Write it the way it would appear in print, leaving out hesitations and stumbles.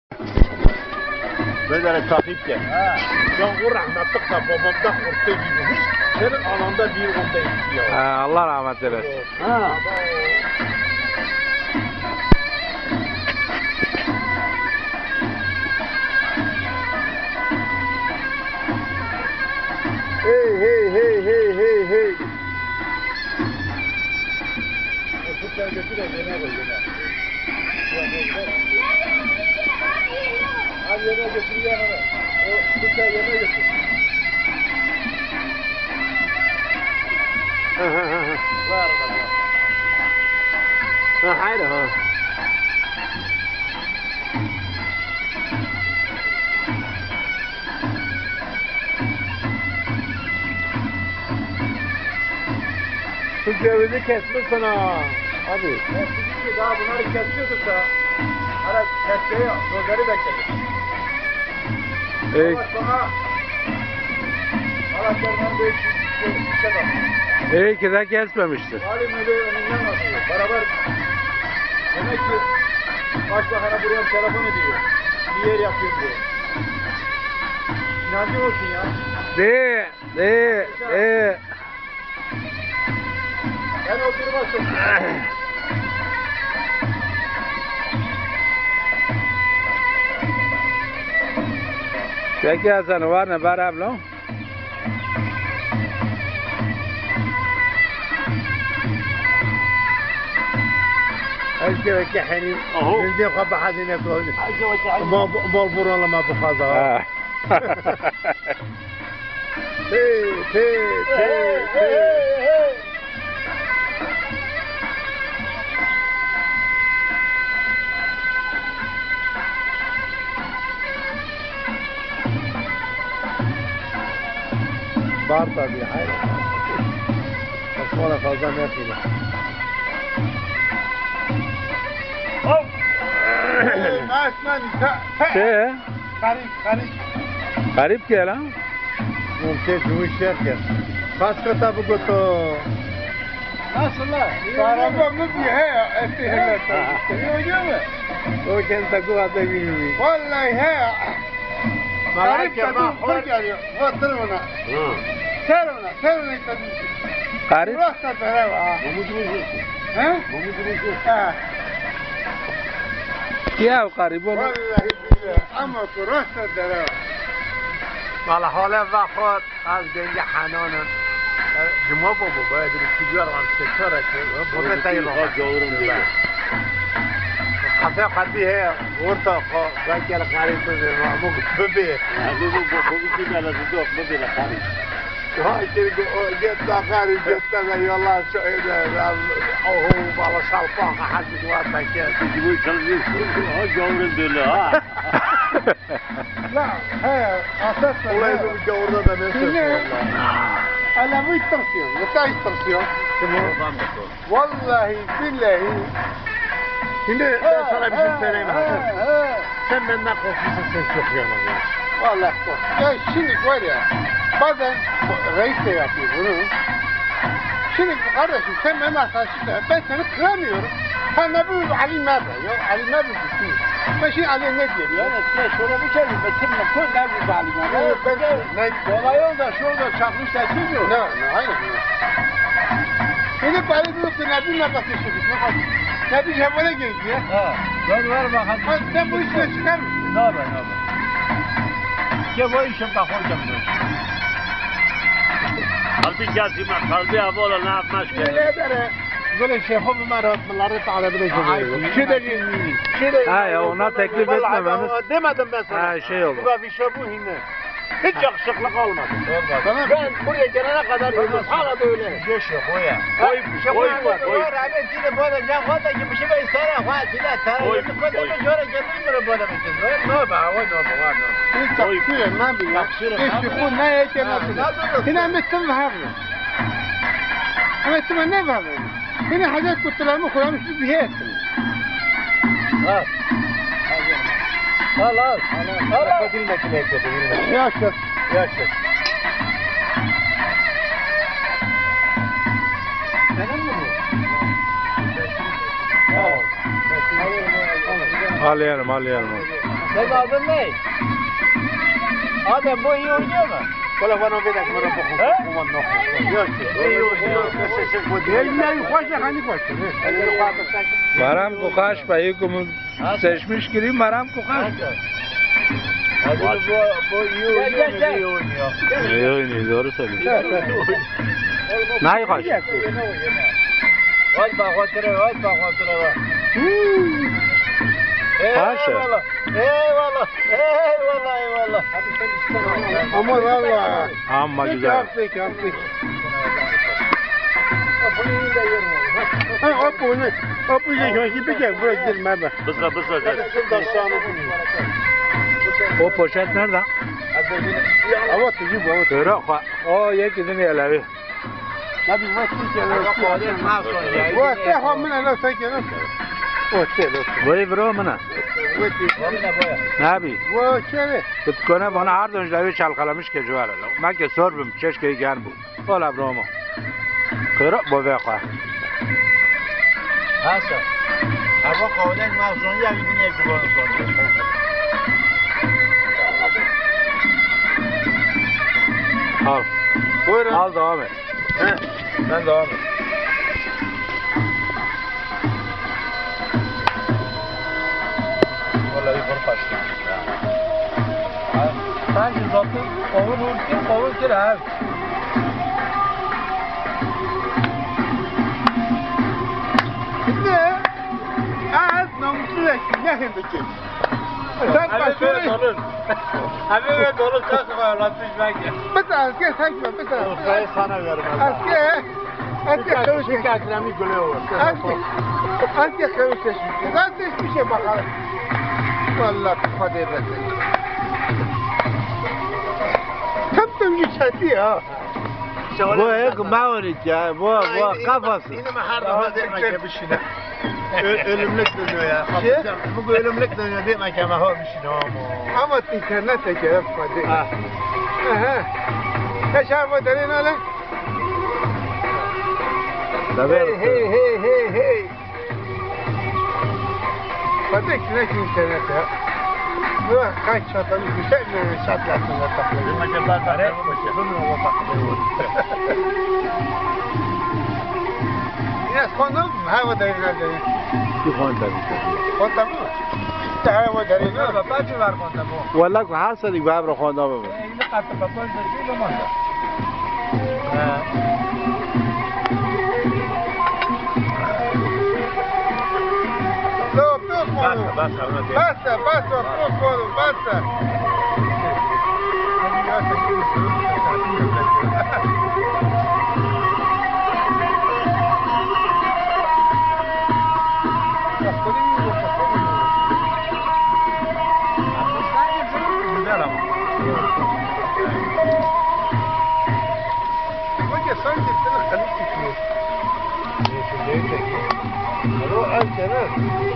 Böyle takip gel. Ya o rahmetlik da babamda korktuğu gibi hiç senin ananda bir onda istiyor. Allah rahmet eylesin. Hey hey hey hey hey hey. O tutlar götür de yerine koy yerine. Al yerine götür yerine. O tutlar yerine götür. Var var. Haydi ha. Şu cevizi kesmişsin ha. Abi. Kestik daha bunları kesiyorduk da. Hala kesmeye dozeri bekledik. İyi, Bana. Araçlarından büyük bir şey var. iyi ki de kesmemişsin. Halim öyle önünden atıyor. Beraber demek ki başbakana buraya telefon ediyor. Bir yer yapıyor diye. İnancın olsun ya. De. Ben o duruma soktum. Peki Hasan var ne barab lo? Eski حنين جلدي قبح هذه نقول ما البرون ما بخاذها تي بار طبيعي بس ولا فوزان يا اخي ما اسمعني Şey, قريب garip gel ha. ممكن تقول شركة خاص كتاب قلتو Nasıl la? Araba mı bir he ettiğinde Yok. o kendi kuva da bilmiyor. Vallahi he. Malak Garip ya tadı geliyor. Vatır ona. Ser ona tadı. Garip. Burası da böyle var. Bu mu He? Bu mu He. Ya garip oğlum. Vallahi billahi. Ama burası da böyle var. Valla hala vafat az genge hananın cuma baba bayağı bir tüccar var sektör açıyor. Bu da tayır var. Kafe kalbi he orta belki la garip bir mamuk bebe. Bu bir tane dudak bebe la garip. Ha işte o get da garip get da yallah şöyle o bala şalpan hadi var da ki. Bu çalışıyor. Ha gavurun deli ha. La he. Asas da. Olay bu orada da ne söylüyor? Ala bu istiyorsun. Meta istiyorsun. Vallahi billahi. Şimdi ben sana bir şey söyleyeyim Hasan. Sen benden korkuyorsun sen çok yaman ya. Vallahi kork. Ya şimdi var ya. Bazen reis de yapıyor bunu. Şimdi kardeşim sen benim arkadaşım da ben seni kıramıyorum. Sen ne bu Ali nerede? Ya Ali nerede düştün? Ben şimdi Ali ne diyor ya? Ya şöyle bir kelime kimle koy ne bu zalim ya. Olay orada şurada çakmışlar kim yok? Ne hayır. Şimdi bari bu ne bir nefes yaşadık. Ne bir şemale geldi ya. Ha. Ben ver bakalım. Sen bu işine çıkar mısın? Ne haber? Ki bu işe bakacağım ben. Kalbi cazime, kalbi avola ne yapmaz ki? Böyle şeyhum maratları talep edeceğim. Şey de Ha ya ona teklif etmememiz. Demedim ben sana. Ha şey oldu. Bu bir şey bu hinne. Hiç yakışıklık olmadı. Ben buraya gelene kadar yürüdüm. Hala da öyle. Geç yok o ya. Koy var, koy. Abi şimdi böyle ne kadar ki bir şey ben sana var silah sana. Koy, Bu kadar koy. da göre gelmiyor böyle bir şey. Ne ba o ne ba ne. Hiç takıyor ne bileyim. Hiç bu ne yetemez. Hina metin var. Ama sen ne var? Hina حاجات كنت لما خلاص مش بيهات. Al. Kapatilmek ile ekledim. Yaşa. Yaşa. Senin mi bu? Al yiyelim. Senin adın ne? Adem bu iyi oynuyor mu? Valla bana bir dakika bana bakın. Kuman nokta. Yok ki. İyi oynuyor. Kesesin bu diye. Elinden yukarıca hani koştu. Maram kukaş payı kumu seçmiş gibi maram kukaş. Hadi bu iyi oynuyor mu? İyi oynuyor. İyi oynuyor doğru söylüyor. Nay kaç? Hadi bak oturuyor. Hadi bak oturuyor. Paşa. Eyvallah. Eyvallah. Eyvallah. Eyvallah. Aman Allah. Amma güzel. Peki. Ha o bunu. O bu şey gibi bir şey buraya girme be. Bızla. O poşet nerede? Hava tuzu bu. Görü. O ye gidin yerleri. Nabi vakti geliyor. Bu te hamile la sakın. O çelo. Vay bro mana. Ne abi? Bu çelo. Tutkona bana her dönüşleri çalkalamış ki cuvara. Ben ki sorbum çeşkeyi gel bu. Ola bro mu? Kırık bu ve kwa. Hasan. Hava kavlen mağazon ya gidin ya gibi onu soruyor. Al. Buyurun. Al devam et. Sen devam et. Vallahi bir başla. Sen şu zatı kovun ki abi. Ne? Az namuslu ne hemdeki? Sen başlıyor. Abi ve dolu takma latmış belki. Bir tane asker sakma bir tane. Ortayı sana vermem. Asker kavuştu. Ekrem'i gülüyor. Asker kavuştu. Zaten hiçbir şey bakalım. Vallahi hadi efendim. Tam dönüş çatı ya. Bu ek mağarik ya. Bu kafası. Yine mi her defa demek bir şey. Ölümlük dönüyor ya. Bu ölümlük dönüyor demek ki ama bir şey Ama internete gelip hadi. Aha. Kaçar mı derin öyle? Hey. Hadi ekmek internete. Bu kaç çatanı güzel mi çatlasınlar takılıyor. Demek ben tane Yine konu mu? Hava derin öyle. Bir konta. Konta mı? İşte hava derin öyle. Kaçı var konta bu? Vallahi hasali babro konda bu. Elini kattı kapı bir şey olmaz. Dur konu. Basta, dur konu, basta. Güzel ama. Sanki sana kanıt düşüyor. O erken ha.